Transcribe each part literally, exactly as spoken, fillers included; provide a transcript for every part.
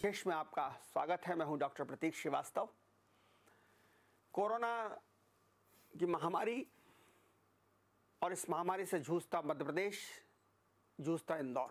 विशेष में आपका स्वागत है। मैं हूं डॉक्टर प्रतीक श्रीवास्तव। कोरोना की महामारी और इस महामारी से जूझता मध्य प्रदेश, जूझता इंदौर।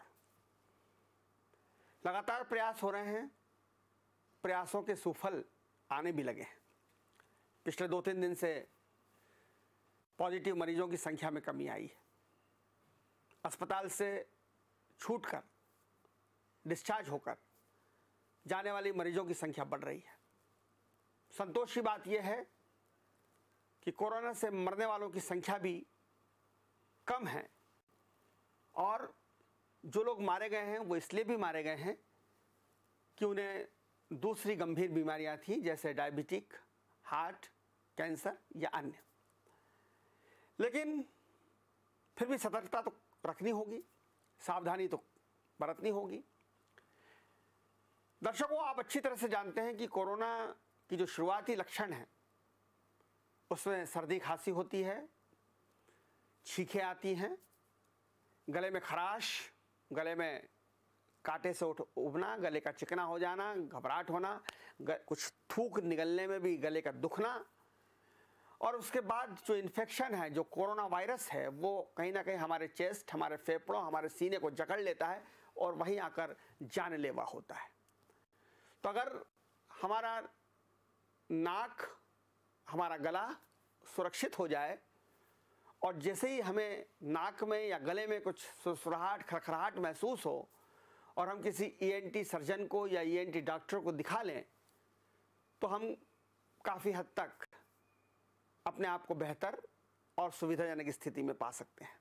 लगातार प्रयास हो रहे हैं, प्रयासों के सुफल आने भी लगे हैं। पिछले दो तीन दिन से पॉजिटिव मरीजों की संख्या में कमी आई है। अस्पताल से छूटकर डिस्चार्ज होकर जाने वाली मरीजों की संख्या बढ़ रही है। संतोष की बात यह है कि कोरोना से मरने वालों की संख्या भी कम है और जो लोग मारे गए हैं वो इसलिए भी मारे गए हैं कि उन्हें दूसरी गंभीर बीमारियां थी, जैसे डायबिटिक, हार्ट, कैंसर या अन्य। लेकिन फिर भी सतर्कता तो रखनी होगी, सावधानी तो बरतनी होगी। दर्शकों, आप अच्छी तरह से जानते हैं कि कोरोना की जो शुरुआती लक्षण हैं उसमें सर्दी खांसी होती है, छींकें आती हैं, गले में खराश, गले में कांटे से उठ उबना, गले का चिकना हो जाना, घबराहट होना, कुछ थूक निकलने में भी गले का दुखना, और उसके बाद जो इन्फेक्शन है, जो कोरोना वायरस है, वो कहीं ना कहीं हमारे चेस्ट, हमारे फेफड़ों, हमारे सीने को जकड़ लेता है और वहीं आकर जानलेवा होता है। तो अगर हमारा नाक, हमारा गला सुरक्षित हो जाए और जैसे ही हमें नाक में या गले में कुछ सुसुराहट, खरखराहट महसूस हो और हम किसी ई एन टी सर्जन को या ई एन टी डॉक्टर को दिखा लें, तो हम काफ़ी हद तक अपने आप को बेहतर और सुविधाजनक स्थिति में पा सकते हैं।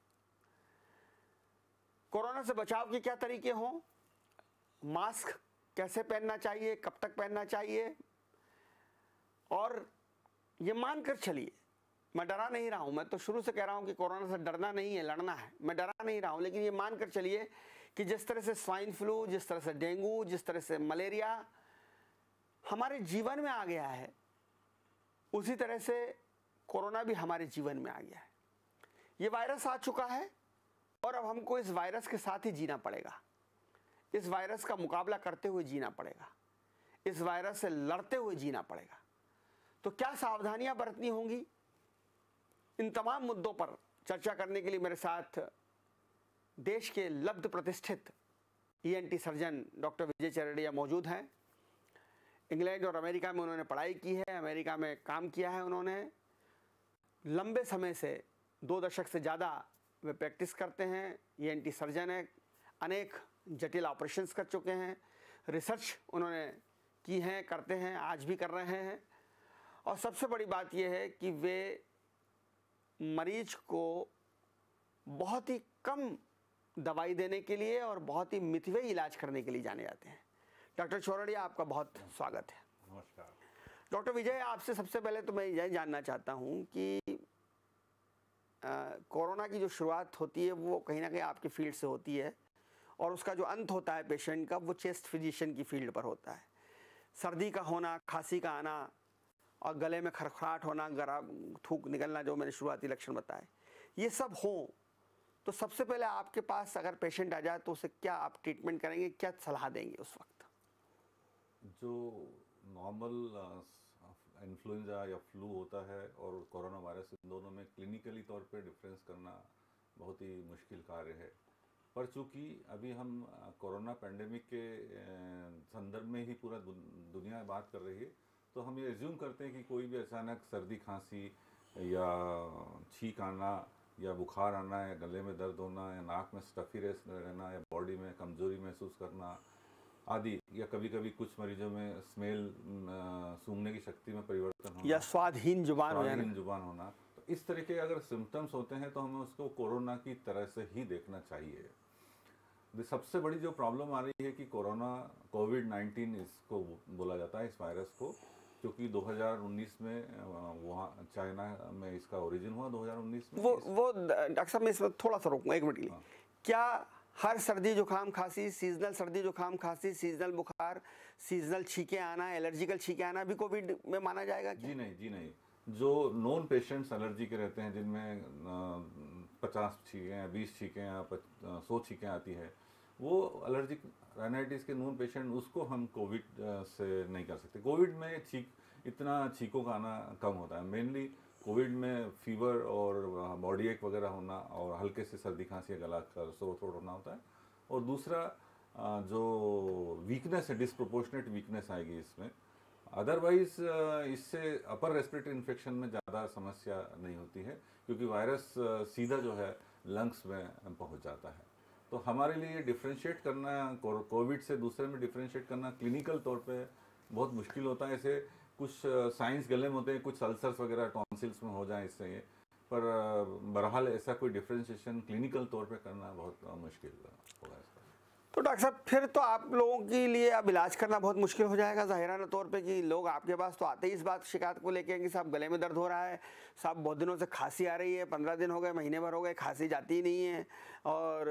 कोरोना से बचाव के क्या तरीके हों, मास्क कैसे पहनना चाहिए, कब तक पहनना चाहिए, और ये मानकर चलिए, मैं डरा नहीं रहा हूँ, मैं तो शुरू से कह रहा हूँ कि कोरोना से डरना नहीं है, लड़ना है। मैं डरा नहीं रहा हूँ, लेकिन ये मानकर चलिए कि जिस तरह से स्वाइन फ्लू, जिस तरह से डेंगू, जिस तरह से मलेरिया हमारे जीवन में आ गया है, उसी तरह से कोरोना भी हमारे जीवन में आ गया है। ये वायरस आ चुका है और अब हमको इस वायरस के साथ ही जीना पड़ेगा, इस वायरस का मुकाबला करते हुए जीना पड़ेगा, इस वायरस से लड़ते हुए जीना पड़ेगा। तो क्या सावधानियां बरतनी होंगी, इन तमाम मुद्दों पर चर्चा करने के लिए मेरे साथ देश के लब्ध प्रतिष्ठित E N T surgeon doctor Vijay Chardiya मौजूद हैं। इंग्लैंड और अमेरिका में उन्होंने पढ़ाई की है, अमेरिका में काम किया है उन्होंने। लंबे समय से, दो दशक से ज़्यादा वे प्रैक्टिस करते हैं, ई एन टी सर्जन है, अनेक जटिल ऑपरेशंस कर चुके हैं, रिसर्च उन्होंने की हैं, करते हैं, आज भी कर रहे हैं। और सबसे बड़ी बात यह है कि वे मरीज को बहुत ही कम दवाई देने के लिए और बहुत ही मितव्ययी इलाज करने के लिए जाने जाते हैं। डॉक्टर चौरड़िया, आपका बहुत स्वागत है। नमस्कार डॉक्टर विजय, आपसे सबसे पहले तो मैं यह जानना चाहता हूं कि कोरोना की जो शुरुआत होती है वो कहीं ना कहीं आपकी फील्ड से होती है और उसका जो अंत होता है पेशेंट का, वो चेस्ट फिजिशियन की फील्ड पर होता है। सर्दी का होना, खांसी का आना और गले में खरखराहट होना, गरा थूक निकलना, जो मैंने शुरुआती लक्षण बताए, ये सब हों तो सबसे पहले आपके पास अगर पेशेंट आ जाए तो उसे क्या आप ट्रीटमेंट करेंगे, क्या सलाह देंगे उस वक्त? जो नॉर्मल इन्फ्लुएंजा या फ्लू होता है और कोरोना वायरस, इन दोनों में क्लिनिकली तौर पे डिफरेंस करना बहुत ही मुश्किल कार्य है। पर चूंकि अभी हम कोरोना पेंडेमिक के संदर्भ में ही पूरा दुनिया बात कर रही है, तो हम ये एज्यूम करते हैं कि कोई भी अचानक सर्दी खांसी या छींक आना या बुखार आना या गले में दर्द होना या नाक में स्टफीनेस रहना या बॉडी में कमजोरी महसूस करना आदि, या कभी कभी कुछ मरीजों में स्मेल, सूंघने की शक्ति में परिवर्तन होना या स्वादहीन जुबान स्वादहीन जुबान होना, तो इस तरह के अगर सिम्टम्स होते हैं तो हमें उसको कोरोना की तरह से ही देखना चाहिए। सबसे बड़ी जो प्रॉब्लम आ रही है कि कोरोना, कोविड नाइन्टीन इसको बोला जाता है, इस वायरस को, क्योंकि दो हज़ार उन्नीस में वहाँ चाइना में इसका ओरिजिन हुआ। दो हज़ार उन्नीस में वो वो डॉक्टर साहब, मैं इसमें थोड़ा सा रोकूंगा एक मिनट के लिए। हाँ। क्या हर सर्दी जुकाम खांसी, सीजनल सर्दी जुकाम खांसी, सीजनल बुखार, सीजनल छींकें आना, एलर्जिकल छींकें आना भी कोविड में माना जाएगा क्या? जी नहीं, जी नहीं। जो नॉन पेशेंट्स एलर्जी के रहते हैं, जिनमें पचास छींकें या बीस छींकें या सौ छींकें आती है, वो एलर्जिक राइनाइटिस के नोन पेशेंट, उसको हम कोविड से नहीं कर सकते। कोविड में छींक इतना छींकों का आना कम होता है। मेनली कोविड में फीवर और बॉडी एक वगैरह होना और हल्के से सर्दी खांसी गला का सोर थ्रोट होना होता है। और दूसरा जो वीकनेस है, डिस्प्रोपोर्शनेट वीकनेस आएगी इसमें। अदरवाइज इससे अपर रेस्पिरेटरी इन्फेक्शन में ज़्यादा समस्या नहीं होती है, क्योंकि वायरस सीधा जो है लंग्स में पहुंच जाता है। तो हमारे लिए डिफ्रेंशिएट करना कोविड से दूसरे में डिफ्रेंशिएट करना क्लिनिकल तौर पे बहुत मुश्किल होता है। ऐसे कुछ साइंस गले में होते हैं, कुछ अल्सर्स वगैरह टॉन्सिल्स में हो जाए इससे, पर बहरहाल ऐसा कोई डिफ्रेंशिएशन क्लिनिकल तौर पे करना बहुत मुश्किल होगा इसका। तो डॉक्टर साहब फिर तो आप लोगों के लिए अब इलाज करना बहुत मुश्किल हो जाएगा ज़ाहिराना तौर पे, कि लोग आपके पास तो आते ही इस बात शिकायत को लेके कि साहब गले में दर्द हो रहा है, साहब बहुत दिनों से खांसी आ रही है, पंद्रह दिन हो गए, महीने भर हो गए, खांसी जाती ही नहीं है, और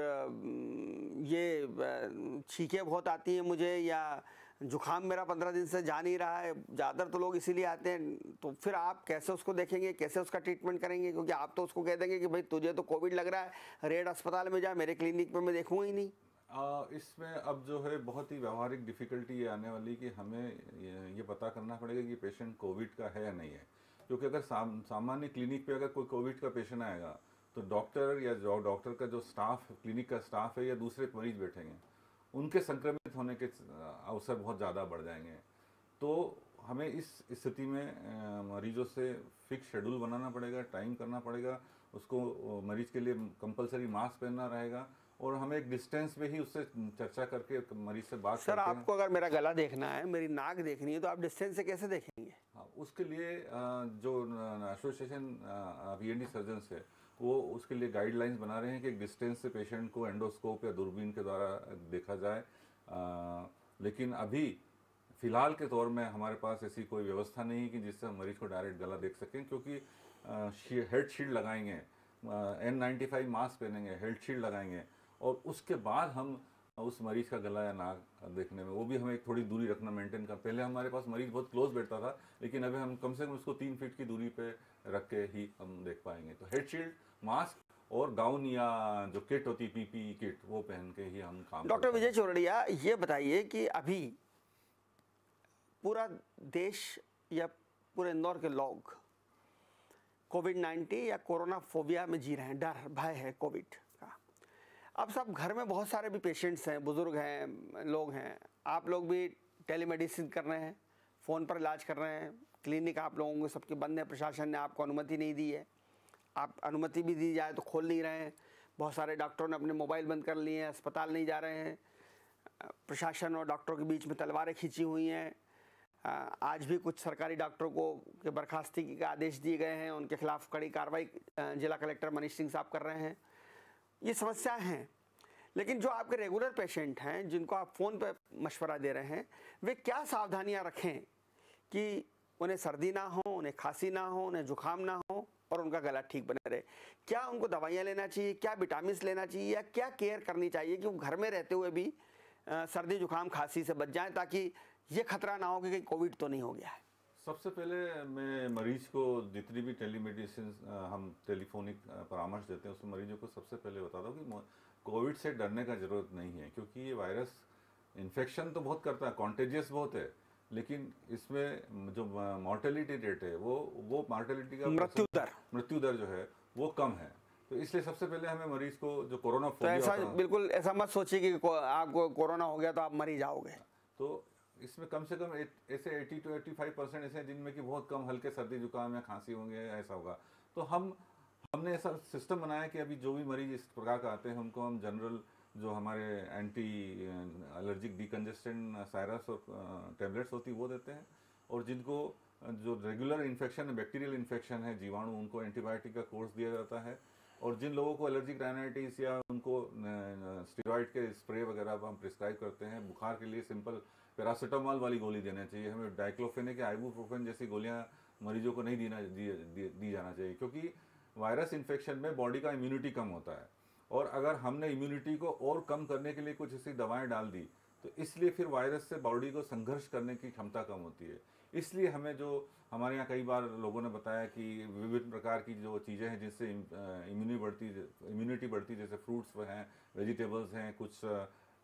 ये छींकें बहुत आती हैं मुझे, या जुकाम मेरा पंद्रह दिन से जा नहीं रहा है। ज़्यादातर तो लोग इसीलिए आते हैं। तो फिर आप कैसे उसको देखेंगे, कैसे उसका ट्रीटमेंट करेंगे? क्योंकि आप तो उसको कह देंगे कि भाई तुझे तो कोविड लग रहा है, रेड अस्पताल में जा, मेरे क्लिनिक पे मैं देखूंगा ही नहीं। आ, इसमें अब जो है बहुत ही व्यवहारिक डिफ़िकल्टी ये आने वाली कि हमें ये, ये पता करना पड़ेगा कि पेशेंट कोविड का है या नहीं है। क्योंकि अगर साम, सामान्य क्लिनिक पे अगर कोई कोविड का पेशेंट आएगा तो डॉक्टर या जो डॉक्टर का जो स्टाफ, क्लिनिक का स्टाफ है या दूसरे मरीज बैठेंगे, उनके संक्रमित होने के अवसर बहुत ज़्यादा बढ़ जाएंगे। तो हमें इस स्थिति में मरीजों से फिक्स शेड्यूल बनाना पड़ेगा, टाइम करना पड़ेगा, उसको मरीज के लिए कंपलसरी मास्क पहनना रहेगा, और हमें एक डिस्टेंस में ही उससे चर्चा करके मरीज से बात सर आपको अगर मेरा गला देखना है, मेरी नाक देखनी है, तो आप डिस्टेंस से कैसे देखेंगे? हाँ, उसके लिए जो एसोसिएशन वीएनडी सर्जन्स है वो उसके लिए गाइडलाइंस बना रहे हैं कि एक डिस्टेंस से पेशेंट को एंडोस्कोप या दूरबीन के द्वारा देखा जाए। आ, लेकिन अभी फ़िलहाल के दौर में हमारे पास ऐसी कोई व्यवस्था नहीं है कि जिससे हम मरीज को डायरेक्ट गला देख सकें, क्योंकि हेड शील्ड लगाएंगे, एन नाइन्टी फाइव मास्क पहनेंगे, हेड शील्ड लगाएंगे, और उसके बाद हम उस मरीज का गला या नाक देखने में, वो भी हमें थोड़ी दूरी रखना मेंटेन कर। पहले हमारे पास मरीज बहुत क्लोज बैठता था, लेकिन अभी हम कम से कम उसको तीन फीट की दूरी पे रख के ही हम देख पाएंगे। तो हेड शील्ड, मास्क और गाउन या जो किट होती है पीपीई किट, वो पहन के ही हम काम। डॉक्टर विजय चौरड़िया, ये बताइए कि अभी पूरा देश या पूरे इंदौर के लोग कोविड नाइन्टीन या कोरोना फोबिया में जी रहे हैं, डर भय है कोविड का। अब सब घर में बहुत सारे भी पेशेंट्स हैं, बुजुर्ग हैं, लोग हैं, आप लोग भी टेलीमेडिसिन कर रहे हैं, फ़ोन पर इलाज कर रहे हैं, क्लिनिक आप लोगों को सबके बंद है, प्रशासन ने आपको अनुमति नहीं दी है, आप अनुमति भी दी जाए तो खोल नहीं रहे हैं, बहुत सारे डॉक्टरों ने अपने मोबाइल बंद कर लिए हैं, अस्पताल नहीं जा रहे हैं, प्रशासन और डॉक्टरों के बीच में तलवारें खींची हुई हैं। आज भी कुछ सरकारी डॉक्टरों को के बर्खास्ती के आदेश दिए गए हैं, उनके खिलाफ कड़ी कार्रवाई जिला कलेक्टर मनीष सिंह साहब कर रहे हैं। ये समस्याएं हैं, लेकिन जो आपके रेगुलर पेशेंट हैं जिनको आप फ़ोन पर मशवरा दे रहे हैं, वे क्या सावधानियां रखें कि उन्हें सर्दी ना हो, उन्हें खांसी ना हो, उन्हें जुकाम ना हो और उनका गला ठीक बने रहे? क्या उनको दवाइयाँ लेना चाहिए, क्या विटामिन लेना चाहिए, या क्या केयर करनी चाहिए कि वो घर में रहते हुए भी आ, सर्दी जुकाम खांसी से बच जाएं, ताकि ये खतरा ना हो कि कहीं कोविड तो नहीं हो गया है? सबसे पहले मैं मरीज को जितनी भी टेलीमेडिसिन हम टेलीफोनिक परामर्श देते हैं, उसमें मरीजों को सबसे पहले बताता हूँ कि कोविड से डरने का ज़रूरत नहीं है, क्योंकि ये वायरस इन्फेक्शन तो बहुत करता है, कॉन्टेजियस बहुत है, लेकिन इसमें जो मॉर्टेलिटी रेट है वो वो मॉर्टेलिटी का मृत्यु दर मृत्यु दर जो है वो कम है। तो इसलिए सबसे पहले हमें मरीज को जो कोरोना तो ऐसा बिल्कुल ऐसा मत सोचिए कि को, आपको कोरोना हो गया तो आप मर ही जाओगे। तो इसमें कम से कम ऐसे अस्सी टू पचासी परसेंट ऐसे हैं जिनमें कि बहुत कम हल्के सर्दी जुकाम या खांसी होंगे, ऐसा होगा। तो हम हमने ऐसा सिस्टम बनाया कि अभी जो भी मरीज इस प्रकार का आते हैं उनको हम जनरल जो हमारे एंटी एलर्जिक डिकंजेस्टेंट सायरस और टैबलेट्स होती वो देते हैं, और जिनको जो रेगुलर इन्फेक्शन है, बैक्टीरियल इन्फेक्शन है, जीवाणु, उनको एंटीबायोटिक का कोर्स दिया जाता है। और जिन लोगों को एलर्जिक राइनाइटिस या उनको स्टेरॉइड के स्प्रे वगैरह हम प्रिस्क्राइब करते हैं, बुखार के लिए सिंपल पैरासीटामोल वाली गोली देना चाहिए, हमें डाइक्लोफेनेक या आइबुप्रोफेन जैसी गोलियां मरीजों को नहीं देना दी, दी, दी जाना चाहिए, क्योंकि वायरस इन्फेक्शन में बॉडी का इम्यूनिटी कम होता है, और अगर हमने इम्यूनिटी को और कम करने के लिए कुछ ऐसी दवाएं डाल दी तो इसलिए फिर वायरस से बॉडी को संघर्ष करने की क्षमता कम होती है। इसलिए हमें जो हमारे यहाँ कई बार लोगों ने बताया कि विभिन्न प्रकार की जो चीज़ें हैं जिससे इम्यूनिटी बढ़ती इम्यूनिटी बढ़ती जैसे फ्रूट्स हैं, वेजिटेबल्स हैं, कुछ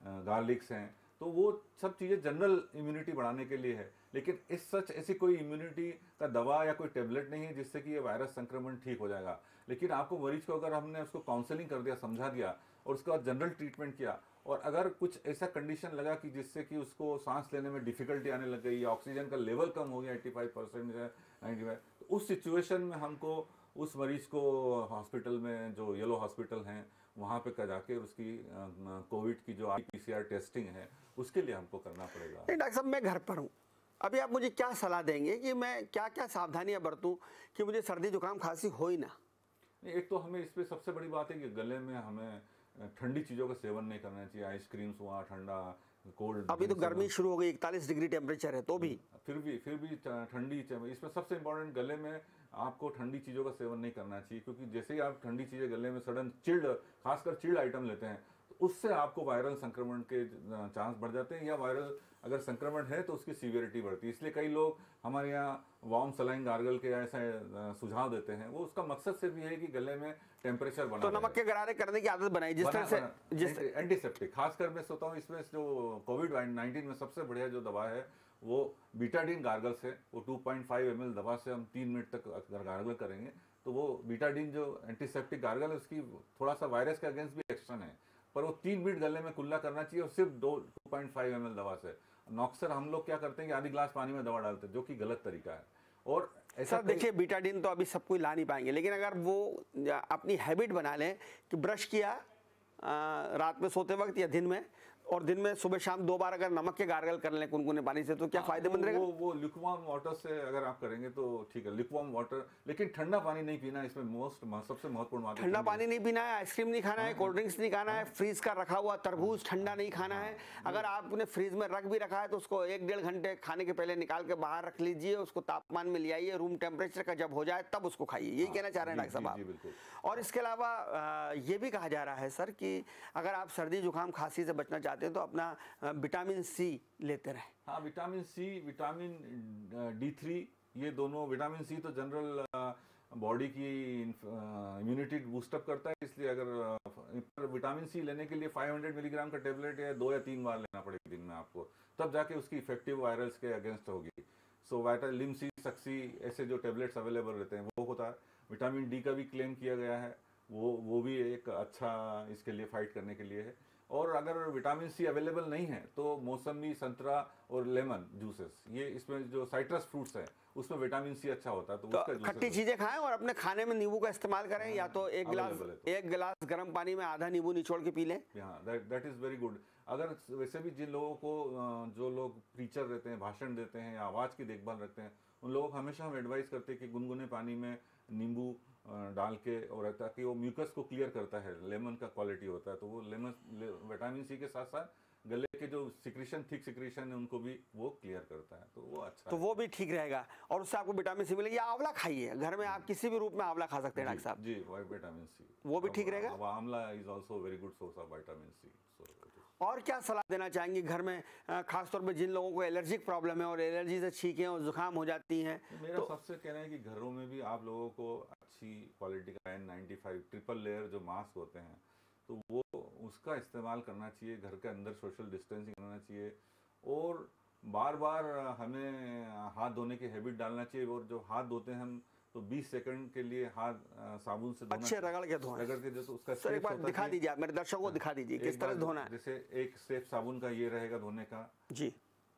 गार्लिक्स हैं, तो वो सब चीज़ें जनरल इम्यूनिटी बढ़ाने के लिए है। लेकिन इस सच ऐसी कोई इम्यूनिटी का दवा या कोई टेबलेट नहीं है जिससे कि ये वायरस संक्रमण ठीक हो जाएगा। लेकिन आपको मरीज को अगर हमने उसको काउंसलिंग कर दिया, समझा दिया और उसके बाद जनरल ट्रीटमेंट किया, और अगर कुछ ऐसा कंडीशन लगा कि जिससे कि उसको सांस लेने में डिफिकल्टी आने लग गई या ऑक्सीजन का लेवल कम हो गया पचासी परसेंट या पचानवे, तो उस सिचुएशन में हमको उस मरीज को हॉस्पिटल में, जो येलो हॉस्पिटल हैं, वहाँ पे जाके उसकी कोविड की जो R P C R testing है उसके लिए हमको करना पड़ेगा। डॉक्टर साहब, मैं घर पर हूँ, अभी आप मुझे क्या सलाह देंगे कि मैं क्या क्या सावधानियां बरतूं कि मुझे सर्दी जुकाम खांसी हो ही ना? एक तो हमें इस पे सबसे बड़ी बात है कि गले में हमें ठंडी चीज़ों का सेवन नहीं करना चाहिए। आइसक्रीम्स हुआ, ठंडा कोल्ड, अभी तो गर्मी शुरू हो गई, इकतालीस डिग्री टेम्परेचर है, तो भी फिर भी फिर भी ठंडी, इसमें सबसे इम्पोर्टेंट गले में आपको ठंडी चीज़ों का सेवन नहीं करना चाहिए, क्योंकि जैसे ही आप ठंडी चीज़ें गले में सडन चिल्ड, खासकर चिल्ड आइटम लेते हैं, तो उससे आपको वायरल संक्रमण के चांस बढ़ जाते हैं, या वायरल अगर संक्रमण है तो उसकी सीवियरिटी बढ़ती है। इसलिए कई लोग हमारे यहाँ वार्म सलाइन गार्गल के ऐसा सुझाव देते हैं, वो उसका मकसद सिर्फ ये है कि गले में टेम्परेचर बना, तो नमक के गरारे करने की आदत बनाई, जिस तरह से जिस एंटीसेप्टिक, खासकर मैं सोचता हूँ इसमें जो कोविड नाइन्टीन में सबसे बढ़िया जो दवा है वो बीटाडीन गार्गल्स है। वो two point five M L दवा से हम तीन मिनट तक अगर गार्गल करेंगे तो वो बीटाडीन जो एंटीसेप्टिक गार्गल है उसकी थोड़ा सा वायरस के अगेंस्ट भी एक्शन है, पर वो तीन मिनट गले में कुल्ला करना चाहिए और सिर्फ दो two point five M L दवा से। नॉक्सर हम लोग क्या करते हैं कि आधी ग्लास पानी में दवा डालते हैं, जो कि गलत तरीका है। और ऐसा देखिए, बीटाडीन तो अभी सब कोई ला नहीं पाएंगे, लेकिन अगर वो अपनी हैबिट बना लें कि ब्रश किया रात में सोते वक्त या दिन में, और दिन में सुबह शाम दो बार अगर नमक के गार्गल कर लें कुनकुने पानी से, तो क्या फायदेमंद रहेगा? वो वो लिक्वार्म वाटर से अगर आप करेंगे तो ठीक है, लिक्वार्म वाटर, लेकिन ठंडा पानी नहीं पीना, इसमें मोस्ट सबसे महत्वपूर्ण बात है। ठंडा पानी नहीं पीना है, आइसक्रीम नहीं खाना है, कोल्ड ड्रिंक्स नहीं खाना है, फ्रीज का रखा हुआ तरबूज ठंडा नहीं खाना है। अगर आपने फ्रीज में रख भी रखा है तो उसको एक डेढ़ घंटे खाने के पहले निकाल के बाहर रख लीजिए, उसको तापमान में ले आइए, रूम टेम्परेचर का जब हो जाए तब उसको खाइए। यही कहना चाह रहे हैं डॉक्टर साहब आप? और इसके अलावा ये भी कहा जा रहा है सर कि अगर आप सर्दी जुकाम खांसी से बचना चाहते हैं तो अपना विटामिन सी लेते रहे। हाँ, vitamin C, vitamin D three, ये दोनों, विटामिन सी तो जनरल बॉडी की इम्यूनिटी बूस्टअप करता है, इसलिए अगर विटामिन सी लेने के लिए पाँच सौ मिलीग्राम का टेबलेट या दो या तीन बार लेना पड़ेगा दिन में आपको, तब जाके उसकी इफेक्टिव वायरस के अगेंस्ट होगी। सो वाइटल लिमसी, सक्सी, ऐसे जो टेबलेट्स अवेलेबल रहते हैं वो होता है। विटामिन डी का भी क्लेम किया गया है, वो वो भी एक अच्छा इसके लिए फाइट करने के लिए है। और अगर विटामिन सी अवेलेबल नहीं है तो मौसमी, संतरा और लेमन जूसेस, ये इसमें जो साइट्रस फ्रूट्स हैं उसमें विटामिन सी अच्छा होता है, तो, तो उसका खट्टी चीजें खाएं और अपने खाने में नींबू का इस्तेमाल करें। हाँ, या तो एक गिलास तो। एक गिलास गर्म पानी में आधा नींबू निचोड़ के पी लें। हाँ, that that is very good. अगर वैसे भी जिन लोगों को, जो लोग प्रीचर रहते हैं, भाषण देते हैं या आवाज़ की देखभाल रखते हैं, उन लोगों को हमेशा हम एडवाइस करते हैं कि गुनगुने पानी में नींबू डाल के, और ताकि वो म्यूकस को क्लियर करता है, लेमन का क्वालिटी होता है, तो वो लेमन विटामिन सी के साथ साथ गले के जो सिक्रीशन, थिक सिक्रीशन है, उनको भी वो क्लियर करता है, तो वो अच्छा तो है। वो भी ठीक रहेगा और उससे आपको विटामिन सी मिलेगी। आंवला खाइए, घर में आप किसी भी रूप में आंवला खा सकते हैं डॉक्टर साहब जी, विटामिन सी वो भी ठीक रहेगा। Amla is also very good source of vitamin C. और क्या सलाह देना चाहेंगे घर में, खासतौर पे जिन लोगों को एलर्जिक प्रॉब्लम है और एलर्जी से छींकें और जुकाम हो जाती हैं? मेरा तो सबसे कहना है कि घरों में भी आप लोगों को अच्छी क्वालिटी का N ninety five triple layer जो मास्क होते हैं, तो वो उसका इस्तेमाल करना चाहिए। घर के अंदर सोशल डिस्टेंसिंग करना चाहिए और बार बार हमें हाथ धोने की हैबिट डालना चाहिए। और जो हाथ धोते हैं हम, तो बीस सेकंड के लिए हाथ साबुन से धोना, अच्छे रगड़ के धोना, रगड़ के जो, तो उसका सर एक बार दिखा दीजिए, आप मेरे दर्शकों को दिखा दीजिए किस तरह से धोना है। जैसे एक स्टेप साबुन का ये रहेगा धोने का जी,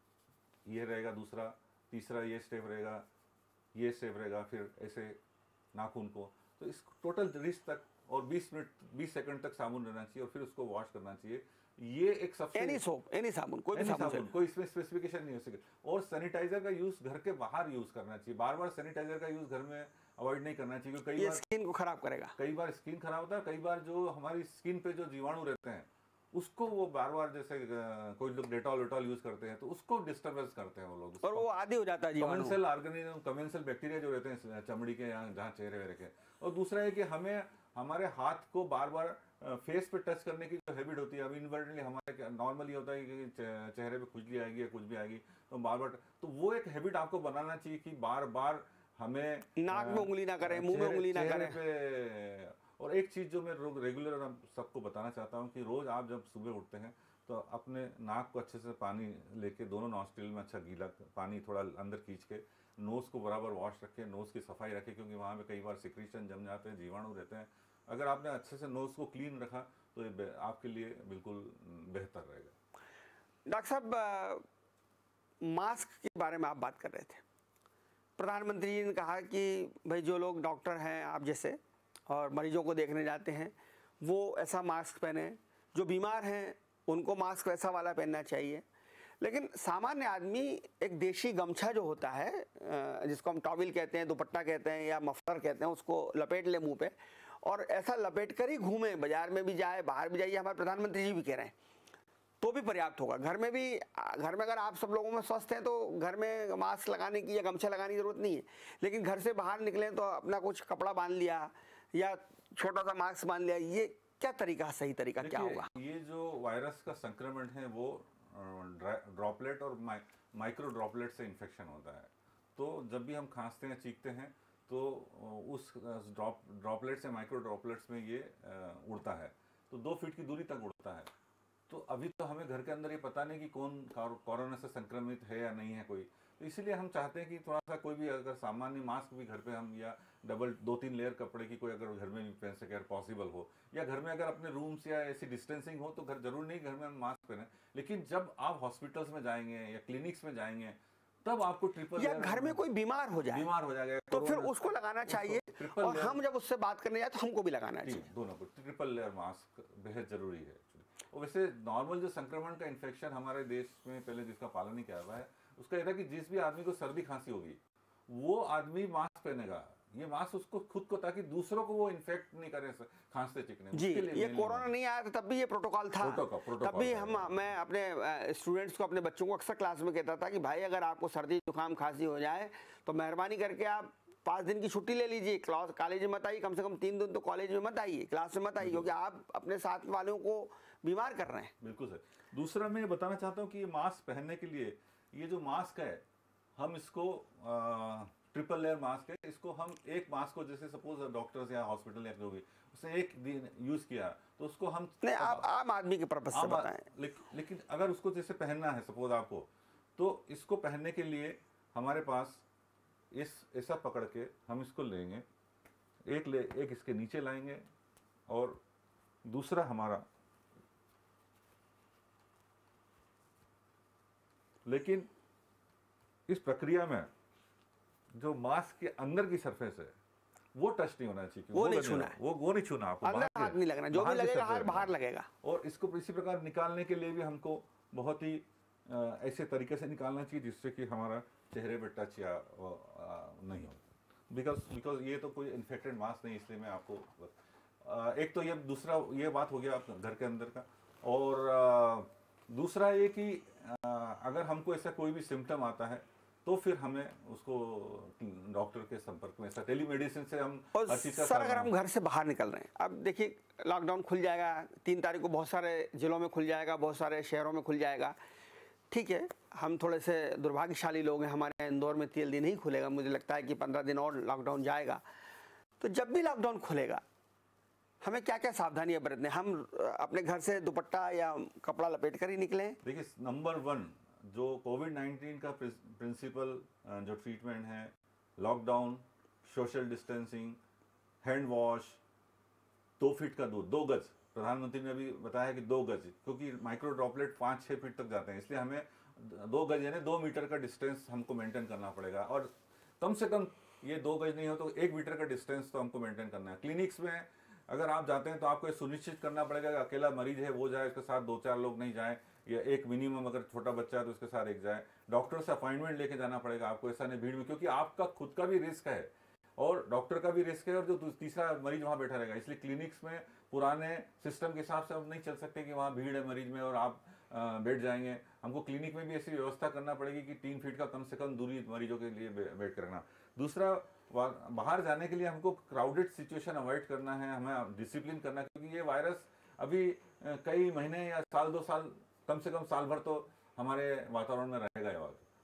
ये रहेगा दूसरा, तीसरा ये स्टेप रहेगा, ये स्टेप रहेगा, फिर ऐसे नाखून को, तो इस टोटल रिस्ट तक और बीस मिनट बीस सेकंड तक साबुन रहना चाहिए और फिर उसको वॉश करना चाहिए। ये एक सबसे, एनी सोप, एनी साबुन, कोई भी साबुन, साबुन, कोई इसमें स्पेसिफिकेशन नहीं हो सके। और सैनिटाइजर का यूज घर के बाहर यूज करना चाहिए, बार बार सैनिटाइजर का यूज घर में अवॉइड नहीं करना चाहिए, कई ये बार स्किन को खराब करेगा। कई बार स्किन खराब होता है, कई बार जो हमारी स्किन पे जो जीवाणु रहते हैं उसको वो बार बार, जैसे कोई लोग डेटॉल वेटॉल यूज करते हैं तो उसको डिस्टर्बेंस करते हैं वो लोग, और वो आदी हो जाता है जीवाणु। कमेंसल ऑर्गेनिज्म, कमेंसल बैक्टीरिया जो रहते हैं चमड़ी के यहाँ, जहाँ चेहरे वेहरे के। और दूसरा है कि हमें हमारे हाथ को बार बार फेस पे टच करने की जो हैबिट होती है, अब इनवर्टली हमारे नॉर्मली होता है कि चेहरे पे खुजली आएगी या कुछ भी आएगी तो बार बार, तो वो एक हैबिट आपको बनाना चाहिए कि बार बार हमें नाक में उंगली ना करें, मुंह में उंगली ना करें। पे। और एक चीज जो मैं रेगुलर सबको बताना चाहता हूँ कि रोज आप जब सुबह उठते हैं तो अपने नाक को अच्छे से पानी लेके दोनों नॉस्ट्रिल में अच्छा गीला पानी थोड़ा अंदर खींच के नोज़ को बराबर वॉश रखें, नोज़ की सफाई रखें, क्योंकि वहाँ पे कई बार सिक्रीशन जम जाते हैं, जीवाणु रहते हैं। अगर आपने अच्छे से नोज़ को क्लीन रखा तो ये आपके लिए बिल्कुल बेहतर रहेगा। डॉक्टर साहब, मास्क के बारे में आप बात कर रहे थे। प्रधानमंत्री जी ने कहा कि भाई जो लोग डॉक्टर हैं आप जैसे और मरीजों को देखने जाते हैं वो ऐसा मास्क पहने, जो बीमार हैं उनको मास्क वैसा वाला पहनना चाहिए। लेकिन सामान्य आदमी एक देशी गमछा जो होता है, जिसको हम टॉवल कहते हैं, दुपट्टा कहते हैं या मफलर कहते हैं, उसको लपेट ले मुंह पे और ऐसा लपेट कर ही घूमे, बाजार में भी जाए, बाहर भी जाइए, हमारे प्रधानमंत्री जी भी कह रहे हैं, तो भी पर्याप्त होगा। घर में भी, घर में अगर आप सब लोगों में स्वस्थ हैं तो घर में मास्क लगाने की या गमछा लगाने की जरूरत नहीं है। लेकिन घर से बाहर निकलें तो अपना कुछ कपड़ा बांध लिया या छोटा सा मास्क बांध लिया, ये क्या तरीका, सही तरीका क्या होगा? ये जो वायरस का संक्रमण है वो ड्रॉपलेट और माइक्रो ड्रॉपलेट से इन्फेक्शन होता है। तो जब भी हम खांसते हैं, चीखते हैं, तो उस ड्रॉप ड्रॉपलेट से माइक्रो ड्रॉपलेट्स में ये उड़ता है, तो दो फीट की दूरी तक उड़ता है। तो अभी तो हमें घर के अंदर ये पता नहीं कि कौन कोरोना से संक्रमित है या नहीं है कोई, तो इसीलिए हम चाहते हैं कि थोड़ा सा कोई भी अगर सामान्य मास्क भी घर पे हम या डबल दो तीन लेयर कपड़े की कोई अगर घर में भी पहन सके, अगर पॉसिबल हो, या घर में अगर अपने रूम्स या ऐसी डिस्टेंसिंग हो तो घर जरूर नहीं घर में हम मास्क पहने। लेकिन जब आप हॉस्पिटल्स में जाएंगे या क्लिनिक्स में जाएंगे तब आपको ट्रिपल, या घर में कोई बीमार हो जाए बीमार हो जाएगा तो फिर उसको लगाना चाहिए, और हम जब उससे बात करने जाए तो हमको भी लगाना चाहिए। दोनों को ट्रिपल लेयर मास्क बेहद जरूरी है। और वैसे नॉर्मल जो संक्रमण का इन्फेक्शन हमारे देश में पहले जिसका पालन नहीं किया हुआ है, उसका यह था कि जिस भी आदमी को सर्दी खांसी होगी वो आदमी मास्क पहनेगा। ये मास्क उसको खुद को, ताकि दूसरों को वो इन्फेक्ट नहीं करे खांसते चिकने। जी, ये कोरोना नहीं आया था तब भी ये प्रोटोकॉल था। तब भी हम मैं अपने स्टूडेंट्स को, अपने बच्चों को अक्सर क्लास में कहता था कि भाई अगर आपको सर्दी जुकाम खांसी हो जाए तो मेहरबानी करके आप पाँच दिन की छुट्टी ले लीजिए, क्लास कॉलेज में मत आइए, कम से कम तीन दिन तो कॉलेज में मत आइए, क्लास में मत आइए, क्योंकि आप अपने साथ वालों को बीमार कर रहे हैं। बिल्कुल सर। दूसरा मैं बताना चाहता हूँ कि ये मास्क पहनने के लिए, ये जो मास्क है हम इसको आ, ट्रिपल लेयर मास्क है, इसको हम एक मास्क को जैसे सपोज डॉक्टर्स या हॉस्पिटल या जो भी उसने एक दिन यूज किया तो उसको हम नहीं, आप आम आदमी के पर्पस से बताएं। ले, लेकिन अगर उसको जैसे पहनना है सपोज आपको, तो इसको पहनने के लिए हमारे पास इस ऐसा पकड़ के हम इसको लेंगे, एक ले एक इसके नीचे लाएंगे और दूसरा हमारा, लेकिन इस प्रक्रिया में जो मास्क के अंदर की सरफेस है वो टच नहीं होना चाहिए, वो, वो नहीं छूना है, वो वो नहीं छूना आपको, अंदर हाथ नहीं लगना, जो भी लगेगा हाथ बाहर लगेगा। और इसको इसी प्रकार निकालने के लिए भी हमको बहुत ही ऐसे तरीके से निकालना चाहिए जिससे कि हमारा चेहरे पे टच या नहीं हो, बिकॉज बिकॉज ये तो कोई इन्फेक्टेड मास्क नहीं, इसलिए मैं आपको एक तो ये दूसरा ये बात हो गया घर के अंदर का। और दूसरा ये कि अगर हमको ऐसा कोई भी सिम्टम आता है तो फिर हमें उसको डॉक्टर के संपर्क में, ऐसा टेलीमेडिसिन से हम और सर अगर हम घर से बाहर निकल रहे हैं, अब देखिए लॉकडाउन खुल जाएगा, तीन तारीख को बहुत सारे जिलों में खुल जाएगा, बहुत सारे शहरों में खुल जाएगा, ठीक है। हम थोड़े से दुर्भाग्यशाली लोग हैं, हमारे इंदौर में तीन दिन ही खुलेगा, मुझे लगता है कि पंद्रह दिन और लॉकडाउन जाएगा। तो जब भी लॉकडाउन खुलेगा हमें क्या क्या सावधानियां बरतने, हम अपने घर से दुपट्टा या कपड़ा लपेट कर ही निकलें? देखिए नंबर वन जो कोविड नाइन्टीन का प्रिंसिपल जो ट्रीटमेंट है, lockdown, social distancing, hand wash, दो फीट का दूर, दो गज, प्रधानमंत्री ने अभी बताया कि दो गज, क्योंकि माइक्रो ड्रॉपलेट पाँच छः फीट तक जाते हैं, इसलिए हमें दो गज यानी दो मीटर का डिस्टेंस हमको मेंटेन करना पड़ेगा। और कम से कम ये दो गज नहीं हो तो एक मीटर का डिस्टेंस तो हमको मेंटेन करना है। क्लिनिक्स में अगर आप जाते हैं तो आपको ये सुनिश्चित करना पड़ेगा कि अकेला मरीज है वो जाए, उसके साथ दो चार लोग नहीं जाए, या एक मिनिमम अगर छोटा बच्चा है तो उसके साथ एक जाए। डॉक्टर से अपॉइंटमेंट लेके जाना पड़ेगा आपको, ऐसा नहीं भीड़ में, क्योंकि आपका खुद का भी रिस्क है और डॉक्टर का भी रिस्क है और जो तीसरा मरीज वहाँ बैठा रहेगा। इसलिए क्लिनिक्स में पुराने सिस्टम के हिसाब से हम नहीं चल सकते कि वहाँ भीड़ है मरीज में और आप बैठ जाएंगे। हमको क्लिनिक में भी ऐसी व्यवस्था करना पड़ेगी कि तीन फीट का कम से कम दूरी मरीजों के लिए बैठ कर रखना। दूसरा, बाहर जाने के लिए हमको क्राउडेड सिचुएशन अवॉइड करना है, हमें डिसिप्लिन करना है, क्योंकि ये वायरस अभी कई महीने या साल दो साल, कम से कम साल भर तो हमारे वातावरण में रहेगा ये वायरस।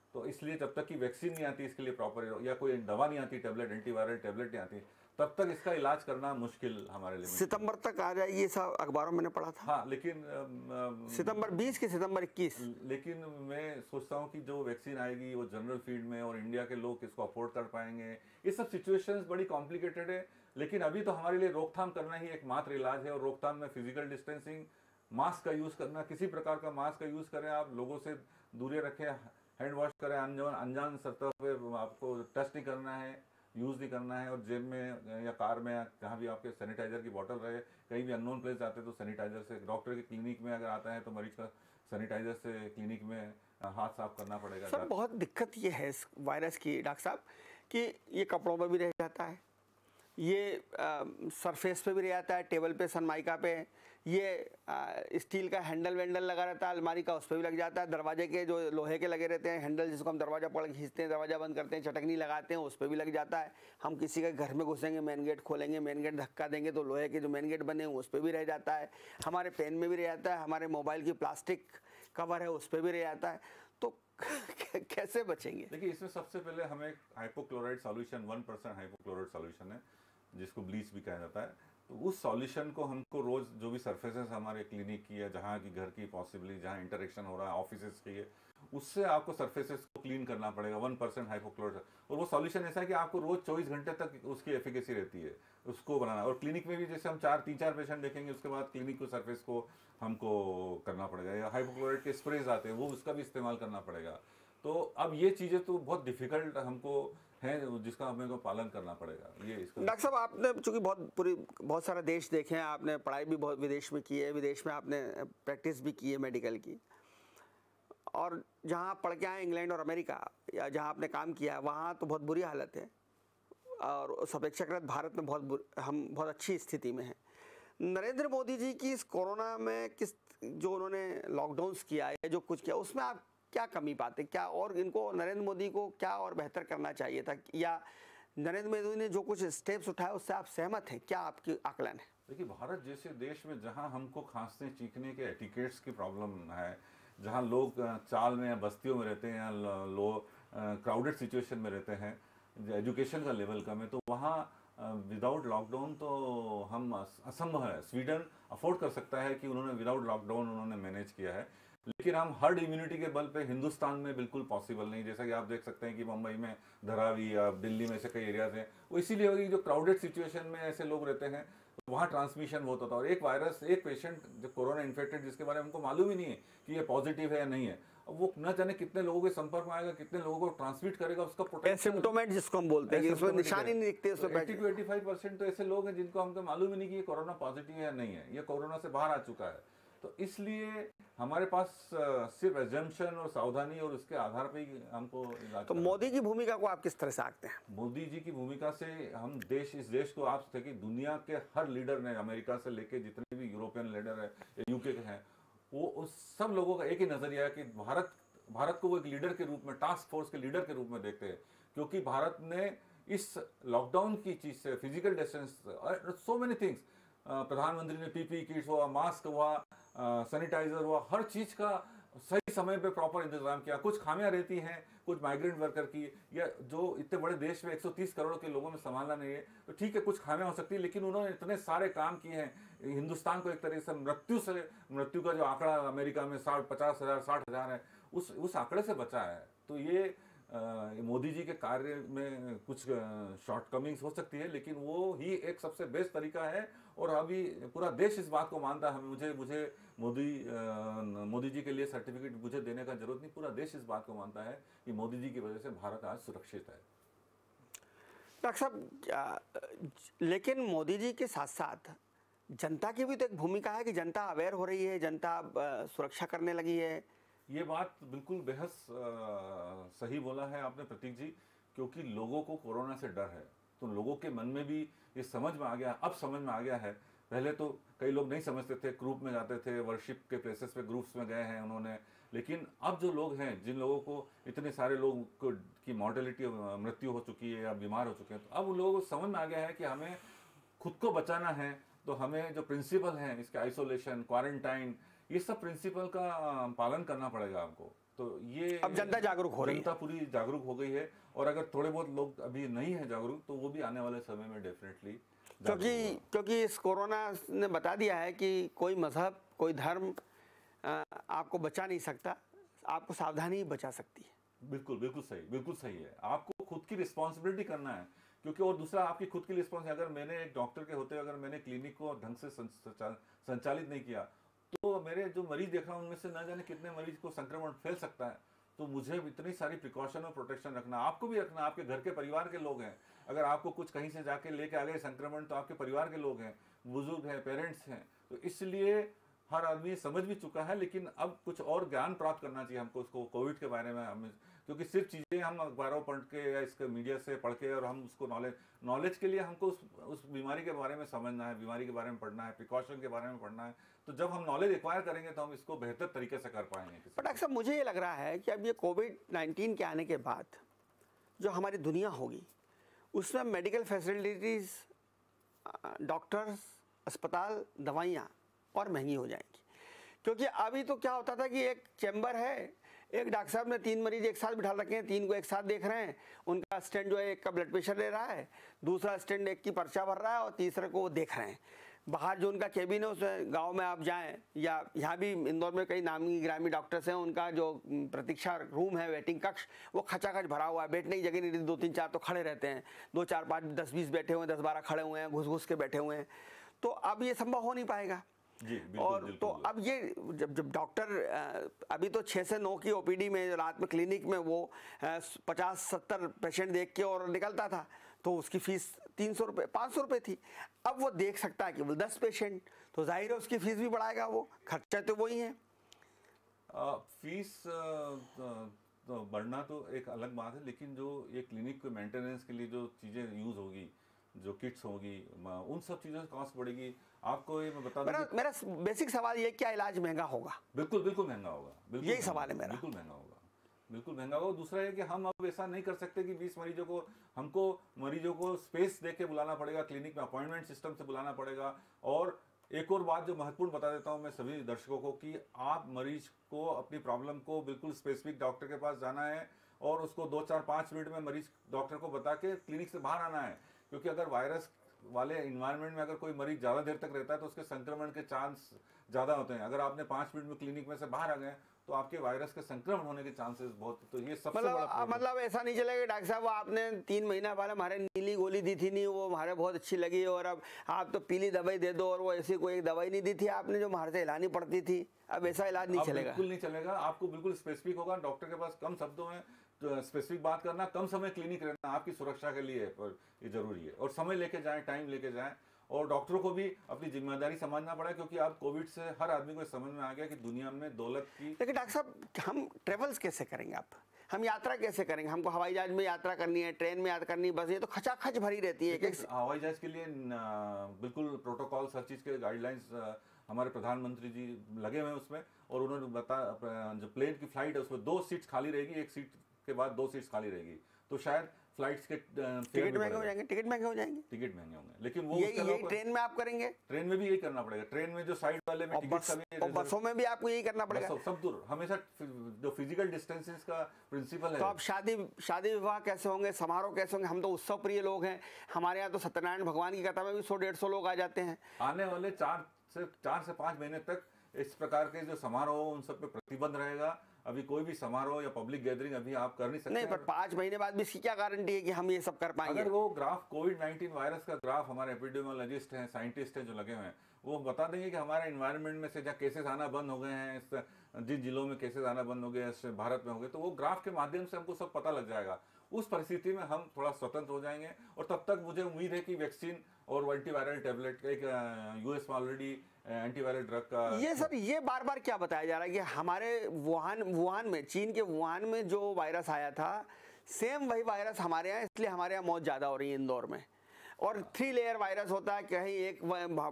तो इसलिए जब तक कि वैक्सीन नहीं आती इसके लिए प्रॉपर, या कोई दवा नहीं आती, टेबलेट, एंटीवायरल टेबलेट नहीं आती, तब तक इसका इलाज करना मुश्किल हमारे लिए। सितंबर तक आ जाएगी, ये सब अखबारों में मैंने पढ़ा था। हाँ, लेकिन आ, सितंबर बीस की सितंबर इक्कीस। लेकिन मैं सोचता हूँ कि जो वैक्सीन आएगी वो जनरल फील्ड में, और इंडिया के लोग इसको अफोर्ड कर पाएंगे। ये सब सिचुएशंस बड़ी कॉम्प्लिकेटेड है, लेकिन अभी तो हमारे लिए रोकथाम करना ही एकमात्र इलाज है। और रोकथाम में फिजिकल डिस्टेंसिंग, मास्क का यूज़ करना, किसी प्रकार का मास्क का यूज़ करें, आप लोगों से दूरी रखें, हैंड वॉश करें, अनजान अनजान सतह पे आपको टच नहीं करना है, यूज़ नहीं करना है, और जेब में या कार में या जहाँ भी आपके सैनिटाइजर की बोतल रहे। कहीं भी अननोन प्लेस जाते हैं तो सैनिटाइजर से, डॉक्टर के क्लिनिक में अगर आता है तो मरीज का सैनिटाइजर से क्लिनिक में हाथ साफ करना पड़ेगा। सर बहुत दिक्कत ये है इस वायरस की डॉक्टर साहब कि ये कपड़ों पर भी रह जाता है, ये सरफेस पे भी रह जाता है, टेबल पे, सनमाइका पे, ये स्टील का हैंडल वैंडल लगा रहता है अलमारी का, उस पर भी लग जाता है, दरवाजे के जो लोहे के लगे रहते हैं हैंडल, जिसको हम दरवाजा पकड़ के खींचते हैं, दरवाजा बंद करते हैं, चटकनी लगाते हैं, उस पर भी लग जाता है। हम किसी के घर में घुसेंगे, मेन गेट खोलेंगे, मेन गेट धक्का देंगे तो लोहे के जो मेन गेट बने हैं उस पर भी रह जाता है, हमारे पेन में भी रह जाता है, हमारे मोबाइल की प्लास्टिक कवर है उस पर भी रह जाता है। तो कैसे बचेंगे? देखिए, इसमें सबसे पहले हमें hypochloride solution, one percent hypochloride solution है जिसको ब्लीच भी कहा जाता है, तो उस सॉल्यूशन को हमको रोज जो भी सरफेसेस हमारे क्लिनिक की है, जहाँ की घर की पॉसिबली जहाँ इंटरेक्शन हो रहा है ऑफिसेस की है, उससे आपको सरफेसेस को क्लीन करना पड़ेगा, वन परसेंट हाइपोक्लोराइड। और वो सॉल्यूशन ऐसा है कि आपको रोज चौबीस घंटे तक उसकी एफिकेसी रहती है, उसको बनाना। और क्लिनिक में भी जैसे हम चार तीन चार पेशेंट देखेंगे, उसके बाद क्लिनिक को सरफेस को हमको करना पड़ेगा, या हाइपोक्लोराइड के स्प्रेज आते हैं वो उसका भी इस्तेमाल करना पड़ेगा। तो अब ये चीज़ें तो बहुत डिफिकल्ट हमको है, जिसका हमें को पालन करना पड़ेगा। ये इसका डॉक्टर साहब, आपने चूंकि बहुत पूरी बहुत सारा देश देखे हैं, आपने पढ़ाई भी बहुत विदेश में की है, विदेश में आपने प्रैक्टिस भी की है मेडिकल की, और जहाँ आप पढ़ के आए इंग्लैंड और अमेरिका, या जहाँ आपने काम किया है, वहाँ तो बहुत बुरी हालत है, और उस अपेक्षाकृत भारत में बहुत हम बहुत अच्छी स्थिति में हैं। नरेंद्र मोदी जी की इस कोरोना में किस जो उन्होंने लॉकडाउन्स किया या जो कुछ किया, उसमें आप क्या कमी पाते, क्या और इनको नरेंद्र मोदी को क्या और बेहतर करना चाहिए था, या नरेंद्र मोदी ने जो कुछ स्टेप्स उठाए उससे आप सहमत हैं? क्या आपकी आकलन है? देखिए, भारत जैसे देश में जहां हमको खांसने चीखने के एटिकेट्स की प्रॉब्लम है, जहां लोग चाल में या बस्तियों में रहते हैं, या लो क्राउडेड सिचुएशन में रहते हैं, एजुकेशन का लेवल कम है, तो वहाँ विदाउट लॉकडाउन तो हम असंभव है। स्वीडन अफोर्ड कर सकता है कि उन्होंने विदाउट लॉकडाउन उन्होंने मैनेज किया है, लेकिन हम हर्ड इम्यूनिटी के बल पे हिंदुस्तान में बिल्कुल पॉसिबल नहीं। जैसा कि आप देख सकते हैं कि मुंबई में धारावी या दिल्ली में ऐसे कई एरियाज हैं, वो इसीलिए होगी जो क्राउडेड सिचुएशन में ऐसे लोग रहते हैं, वहाँ ट्रांसमिशन बहुत होता है। और एक वायरस, एक पेशेंट जो कोरोना इन्फेक्टेड, जिसके बारे में हमको मालूम ही नहीं है कि ये पॉजिटिव है या नहीं है, वो न जाने कितने लोगों के संपर्क में आएगा, कितने लोगों को ट्रांसमिट करेगा, उसका एसिम्प्टोमेटिक जिसको हम बोलते हैं कि उसमें निशान ही नहीं दिखते, उसमें अस्सी टू पचासी परसेंट तो ऐसे लोग हैं जिनको हमको मालूम ही नहीं कि ये कोरोना पॉजिटिव है या नहीं है, ये कोरोना से बाहर आ चुका है। तो इसलिए हमारे पास सिर्फ एजम्पशन और सावधानी और उसके आधार पे ही हमको इलाज। तो मोदी की भूमिका को आप किस तरह से आंकते हैं? मोदी जी की भूमिका से हम देश इस देश को आप थे कि दुनिया के हर लीडर ने, अमेरिका से लेके जितने भी यूरोपियन लीडर है, यूके के हैं, वो उस सब लोगों का एक ही नजरिया है कि भारत भारत को वो एक लीडर के रूप में, टास्क फोर्स के लीडर के रूप में देखते हैं, क्योंकि भारत ने इस लॉकडाउन की चीज से, physical distance, so many things, प्रधानमंत्री ने पीपी किट्स हुआ, मास्क हुआ, सैनिटाइजर हुआ, हर चीज का सही समय पे प्रॉपर इंतजाम किया। कुछ खामियां रहती हैं कुछ माइग्रेंट वर्कर की, या जो इतने बड़े देश में एक सौ तीस करोड़ के लोगों में संभालना नहीं है, तो ठीक है कुछ खामियां हो सकती है, लेकिन उन्होंने इतने सारे काम किए हैं। हिंदुस्तान को एक तरह से मृत्यु से, मृत्यु का जो आंकड़ा अमेरिका में साठ पचास हजार साठ हजार है, उस उस आंकड़े से बचा है। तो ये मोदी जी के कार्य में कुछ शॉर्टकमिंग्स हो सकती है, लेकिन वो ही एक सबसे बेस्ट तरीका है, और अभी पूरा देश इस बात को मानता है। मुझे मुझे मोदी मोदी जी के लिए सर्टिफिकेट मुझे देने का जरूरत नहीं, पूरा देश इस बात को मानता है कि मोदी जी की वजह से भारत आज सुरक्षित है। डॉक्टर साहब, लेकिन मोदी जी के साथ साथ जनता की भी तो एक भूमिका है कि जनता अवेयर हो रही है, जनता सुरक्षा करने लगी है। ये बात बिल्कुल बेहद सही बोला है आपने प्रतीक जी, क्योंकि लोगों को कोरोना से डर है, तो लोगों के मन में भी ये समझ में आ गया, अब समझ में आ गया है। पहले तो कई लोग नहीं समझते थे, ग्रुप में जाते थे, वर्शिप के प्लेसेस पे ग्रुप्स में गए हैं उन्होंने, लेकिन अब जो लोग हैं, जिन लोगों को, इतने सारे लोग को की मॉर्टेलिटी, मृत्यु हो चुकी है या बीमार हो चुके हैं, तो अब उन लोगों को समझ में आ गया है कि हमें खुद को बचाना है, तो हमें जो प्रिंसिपल हैं इसके, आइसोलेशन, क्वारंटाइन, ये सब प्रिंसिपल का पालन करना पड़ेगा हमको। तो ये अब जनता जागरूक हो रही है, जनता पूरी जागरूक हो गई है। और अगर थोड़े बहुत लोग अभी नहीं है जागरूक तो वो भी आने वाले समय में डेफिनेटली, क्योंकि क्योंकि इस कोरोना ने बता दिया है कि कोई मजहब, कोई धर्म आपको बचा नहीं सकता, आपको सावधानी ही बचा सकती है। बिल्कुल बिल्कुल सही, बिल्कुल सही है। आपको खुद की रिस्पॉन्सिबिलिटी करना है, क्योंकि और दूसरा आपकी खुद की रिस्पॉन्सिबिलिटी, अगर मैंने एक डॉक्टर के होते अगर मैंने क्लिनिक को ढंग से संचालित नहीं किया तो मेरे जो मरीज देख रहा हूँ उनमें से न जाने कितने मरीज को संक्रमण फैल सकता है। तो मुझे इतनी सारी प्रिकॉशन और प्रोटेक्शन रखना, आपको भी रखना, आपके घर के परिवार के लोग हैं। अगर आपको कुछ कहीं से जाके लेके आ गए संक्रमण तो आपके परिवार के लोग हैं, बुजुर्ग हैं, पेरेंट्स हैं। तो इसलिए हर आदमी समझ भी चुका है, लेकिन अब कुछ और ज्ञान प्राप्त करना चाहिए हमको उसको कोविड के बारे में। हमें क्योंकि सिर्फ चीज़ें हम अखबारों पढ़ के या इसके मीडिया से पढ़ के और हम उसको नॉलेज नॉलेज के लिए हमको उस उस बीमारी के बारे में समझना है, बीमारी के बारे में पढ़ना है, प्रिकॉशन के बारे में पढ़ना है। तो जब हम नॉलेज एक्वायर करेंगे तो हम इसको बेहतर तरीके से कर पाएंगे। पर डॉक्टर साहब मुझे ये लग रहा है कि अब ये कोविड नाइन्टीन के आने के बाद जो हमारी दुनिया होगी उसमें मेडिकल फैसिलिटीज़, डॉक्टर्स, अस्पताल, दवाइयाँ और महंगी हो जाएंगी। क्योंकि अभी तो क्या होता था कि एक चैम्बर है, एक डॉक्टर साहब ने तीन मरीज एक साथ बिठा रखे हैं, तीन को एक साथ देख रहे हैं, उनका असिस्टेंट जो है एक का ब्लड प्रेशर ले रहा है, दूसरा असिस्टेंट एक की पर्चा भर रहा है और तीसरे को वो देख रहे हैं। बाहर जो उनका केबिन है उसमें गांव में आप जाएं या यहाँ भी इंदौर में कई नामी ग्रामी डॉक्टर्स हैं, उनका जो प्रतीक्षा रूम है, वेटिंग कक्ष, वो खचाखच भरा हुआ है, बैठने की जगह नहीं, दो तीन चार तो खड़े रहते हैं, दो चार पाँच दस बीस बैठे हुए हैं, दस बारह खड़े हुए हैं, घुस घुस के बैठे हुए हैं। तो अब ये संभव हो नहीं पाएगा। जी, बिल्कुल, और बिल्कुल। तो अब ये जब जब डॉक्टर अभी तो छः से नौ की ओपीडी में रात में क्लिनिक में वो पचास सत्तर पेशेंट देख के और निकलता था, तो उसकी फीस तीन सौ रुपये पाँच सौ रुपये थी। अब वो देख सकता है केवल दस पेशेंट, तो जाहिर है उसकी फीस भी बढ़ाएगा, वो खर्चा तो वही है। आ, फीस आ, तो बढ़ना तो एक अलग बात है, लेकिन जो ये क्लिनिक के मेंटेनेंस के लिए जो चीज़ें यूज़ होगी, जो किट्स होगी, उन सब चीज़ों की कॉस्ट बढ़ेगी। आपको ये मैं बता दूं, मेरा मेरा बेसिक सवाल ये, क्या इलाज महंगा होगा? बिल्कुल बिल्कुल महंगा होगा, बिल्कुल यही सवाल है मेरा। बिल्कुल महंगा होगा, बिल्कुल महंगा होगा। दूसरा है कि हम अब ऐसा नहीं कर सकते कि बीस मरीजों को, हमको मरीजों को स्पेस दे के बुलाना पड़ेगा, क्लिनिक में अपॉइंटमेंट सिस्टम से बुलाना पड़ेगा। और एक और बात जो महत्वपूर्ण बता देता हूँ मैं सभी दर्शकों को, कि आप मरीज को अपनी प्रॉब्लम को बिल्कुल स्पेसिफिक डॉक्टर के पास जाना है और उसको दो चार पाँच मिनट में मरीज डॉक्टर को बता के क्लिनिक से बाहर आना है। क्योंकि अगर वायरस वाले इन्वायरमेंट में अगर कोई मरीज ज़्यादा देर तक रहता है तो उसके संक्रमण के चांस ज़्यादा होते हैं। अगर आपने पाँच मिनट में क्लिनिक में से बाहर आ गए तो आपके वायरस के संक्रमण होने के चांसेस बहुत, तो ये सबसे मतलब बड़ा मतलब ऐसा नहीं चलेगा डॉक्टर साहब आपने तीन महीना पहले हमारे नीली गोली दी थी, नहीं वो हमारे बहुत अच्छी लगी, और अब आप तो पीली दवाई दे दो, और वो ऐसी कोई दवाई नहीं दी थी आपने जो हमारे से हिलानी पड़ती थी। अब ऐसा इलाज नहीं चलेगा, बिल्कुल नहीं चलेगा। आपको बिल्कुल स्पेसिफिक होगा, डॉक्टर के पास कम शब्दों में तो स्पेसिफिक बात करना, कम समय क्लिनिक रहना आपकी सुरक्षा के लिए पर ये जरूरी है। और समय लेके जाएं, टाइम लेके जाएं, और डॉक्टरों को भी अपनी जिम्मेदारी समझना पड़ा, क्योंकि अब कोविड से हर आदमी को समझ में आ गया कि दुनिया में दौलत की। लेकिन डॉक्टर साहब हम ट्रेवल्स कैसे करेंगे? आप हम यात्रा कैसे करेंगे? हमको हवाई जहाज में यात्रा करनी है, ट्रेन में यात्रा करनी है, बस ये तो खचाखच भरी रहती है। हवाई जहाज के लिए बिल्कुल प्रोटोकॉल, हर चीज़ के गाइडलाइंस हमारे प्रधानमंत्री जी लगे हुए हैं उसमें, और उन्होंने बता जो प्लेन की फ्लाइट है उसमें दो सीट्स खाली रहेगी, एक सीट के बाद दो सीट्स खाली रहेगी। तो शायद फ्लाइट्स के टिकट महंगे हो जाएंगे, टिकट महंगे हो जाएंगे, टिकट महंगे होंगे, लेकिन वो यही यही ट्रेन में आप करेंगे? ट्रेन में भी यही करना पड़ेगा। ट्रेन में जो साइड वाले में टिकट का भी, और बसों में भी आपको यही करना पड़ेगा, सब दूर हमेशा जो फिजिकल डिस्टेंसेस का प्रिंसिपल है। तो अब शादी शादी विवाह कैसे होंगे, समारोह कैसे होंगे? हम तो उत्सव प्रिय लोग हैं, हमारे यहाँ तो सत्यनारायण भगवान की कथा में भी सौ डेढ़ सौ लोग आ जाते हैं। आने वाले चार से चार से पाँच महीने तक इस प्रकार के जो समारोह उन सब पे प्रतिबंध रहेगा। अभी कोई भी समारोह या पब्लिक गैदरिंग अभी आप कर नहीं सकते। नहीं, पर पाँच महीने बाद भी इसकी क्या गारंटी है कि हम ये सब कर पाएंगे? अगर वो ग्राफ कोविड नाइन्टीन वायरस का ग्राफ हमारे एपिडेमियोलॉजिस्ट हैं, साइंटिस्ट हैं जो लगे हुए हैं, वो बता देंगे कि हमारे इन्वायरमेंट में से जहाँ केसेस आना बंद हो गए हैं, जिन जिलों में केसेस आना बंद हो गए भारत में हो गए, तो वो ग्राफ के माध्यम से हमको सब पता लग जाएगा। उस परिस्थिति में हम थोड़ा स्वतंत्र हो जाएंगे। और तब तक मुझे उम्मीद है कि वैक्सीन और एंटीवायरल टेबलेट का एक यूएस में ऑलरेडी एंटीवायरल ड्रग का, ये सर ये बार बार क्या बताया जा रहा है कि हमारे वुहान वुहान में, चीन के वुहान में जो वायरस आया था, सेम वही वायरस हमारे यहाँ, इसलिए हमारे यहाँ मौत ज़्यादा हो रही है इंदौर में। और थ्री लेयर वायरस होता है, कहीं एक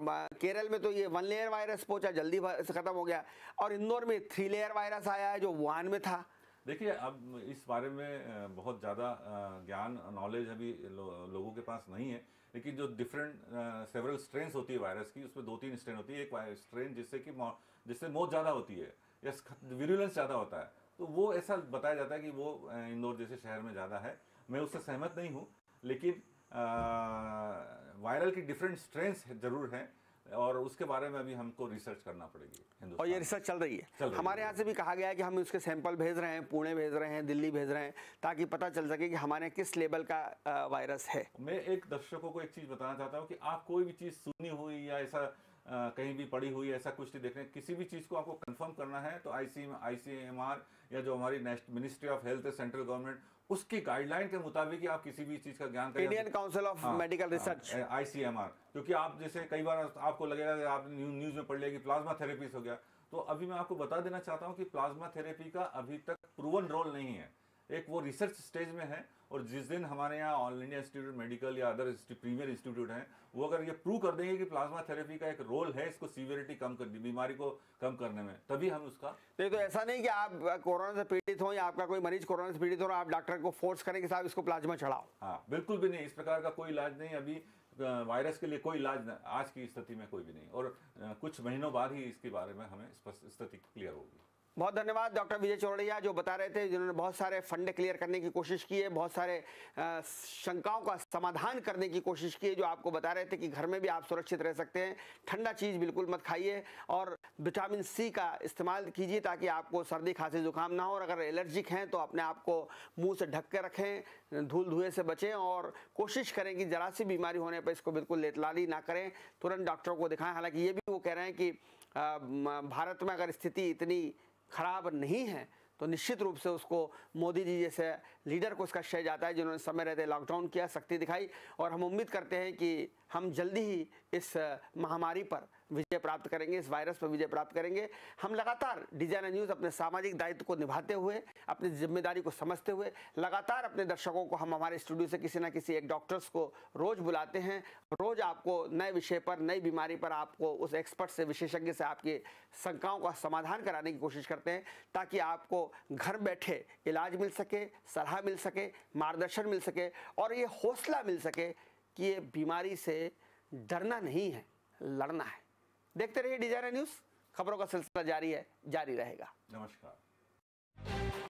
केरल में तो ये वन लेयर वायरस पहुंचा, जल्दी खत्म हो गया, और इंदौर में थ्री लेयर वायरस आया है जो वुहान में था। देखिए, अब इस बारे में बहुत ज़्यादा ज्ञान, नॉलेज अभी लो, लोगों के पास नहीं है, लेकिन जो डिफरेंट सेवरल स्ट्रेन्स होती है वायरस की, उसमें दो तीन स्ट्रेन होती है। एक स्ट्रेन जिससे कि जिससे मौत ज़्यादा होती है या विरुलेंस ज़्यादा होता है, तो वो ऐसा बताया जाता है कि वो इंदौर जैसे शहर में ज़्यादा है। मैं उससे सहमत नहीं हूँ, लेकिन वायरल की डिफरेंट स्ट्रेंस जरूर हैं और उसके बारे में अभी हमको रिसर्च करना पड़ेगी। और ये रिसर्च चल रही है, चल रही हमारे यहाँ से भी कहा गया है कि हम उसके सैंपल भेज रहे हैं, पुणे भेज रहे हैं, दिल्ली भेज रहे हैं, ताकि पता चल सके कि हमारे यहाँ किस लेवल का वायरस है। मैं एक दर्शकों को एक चीज़ बताना चाहता हूँ कि आप कोई भी चीज़ सुनी हुई या ऐसा आ, कहीं भी पड़ी हुई ऐसा कुछ नहीं देखने, किसी भी चीज़ को आपको कंफर्म करना है तो आई सी आई सी एम आर या जो हमारी मिनिस्ट्री ऑफ हेल्थ है, सेंट्रल गवर्नमेंट, उसकी गाइडलाइन के मुताबिक ही आप किसी भी चीज़ का ज्ञान करें। Indian Council of Medical Research, I C M R. क्योंकि आप जैसे कई बार आपको लगेगा कि आप न्यूज़ में पढ़ लिया कि प्लाज्मा थेरेपी हो गया, तो अभी मैं आपको बता देना चाहता हूँ कि प्लाज्मा थेरेपी का अभी तक प्रूवन रोल नहीं है, एक वो रिसर्च स्टेज में है। और जिस दिन हमारे यहाँ ऑल इंडिया इंस्टीट्यूट मेडिकल या अदर प्रीमियर इंस्टीट्यूट हैं, वो अगर ये प्रूव कर देंगे कि प्लाज्मा थेरेपी का एक रोल है इसको सीवियरिटी कम करने, बीमारी को कम करने में, तभी हम उसका। नहीं तो ऐसा नहीं कि आप कोरोना से पीड़ित हो या आपका कोई मरीज कोरोना से पीड़ित हो, आप डॉक्टर को फोर्स करें कि साहब इसको प्लाज्मा चढ़ाओ। हाँ, बिल्कुल भी नहीं, इस प्रकार का कोई इलाज नहीं अभी, वायरस के लिए कोई इलाज आज की स्थिति में कोई भी नहीं, और कुछ महीनों बाद ही इसके बारे में हमें स्पष्ट स्थिति क्लियर होगी। बहुत धन्यवाद डॉक्टर विजय चौरड़िया, जो बता रहे थे, जिन्होंने बहुत सारे फंडे क्लियर करने की कोशिश की है, बहुत सारे शंकाओं का समाधान करने की कोशिश की है, जो आपको बता रहे थे कि घर में भी आप सुरक्षित रह सकते हैं, ठंडा चीज़ बिल्कुल मत खाइए और विटामिन सी का इस्तेमाल कीजिए ताकि आपको सर्दी खांसी जुकाम ना हो, और अगर एलर्जिक हैं तो अपने आप को मुँह से ढक के रखें, धूल धुएँ से बचें और कोशिश करें कि जरा सी बीमारी होने पर इसको बिल्कुल लेटलाली ना करें, तुरंत डॉक्टरों को दिखाएं। हालांकि ये भी वो कह रहे हैं कि भारत में अगर स्थिति इतनी खराब नहीं है तो निश्चित रूप से उसको मोदी जी जैसे लीडर को उसका श्रेय जाता है, जिन्होंने समय रहते लॉकडाउन किया, सख्ती दिखाई, और हम उम्मीद करते हैं कि हम जल्दी ही इस महामारी पर विजय प्राप्त करेंगे, इस वायरस पर विजय प्राप्त करेंगे। हम लगातार डिजाइनर न्यूज़ अपने सामाजिक दायित्व को निभाते हुए, अपनी जिम्मेदारी को समझते हुए, लगातार अपने दर्शकों को हम हमारे स्टूडियो से किसी न किसी एक डॉक्टर्स को रोज बुलाते हैं, रोज आपको नए विषय पर, नई बीमारी पर आपको उस एक्सपर्ट से, विशेषज्ञ से आपकी शंकाओं का समाधान कराने की कोशिश करते हैं, ताकि आपको घर बैठे इलाज मिल सके, सलाह मिल सके, मार्गदर्शन मिल सके और ये हौसला मिल सके कि ये बीमारी से डरना नहीं है, लड़ना है। देखते रहिए डिजाइनर न्यूज़, खबरों का सिलसिला जारी है, जारी रहेगा। नमस्कार।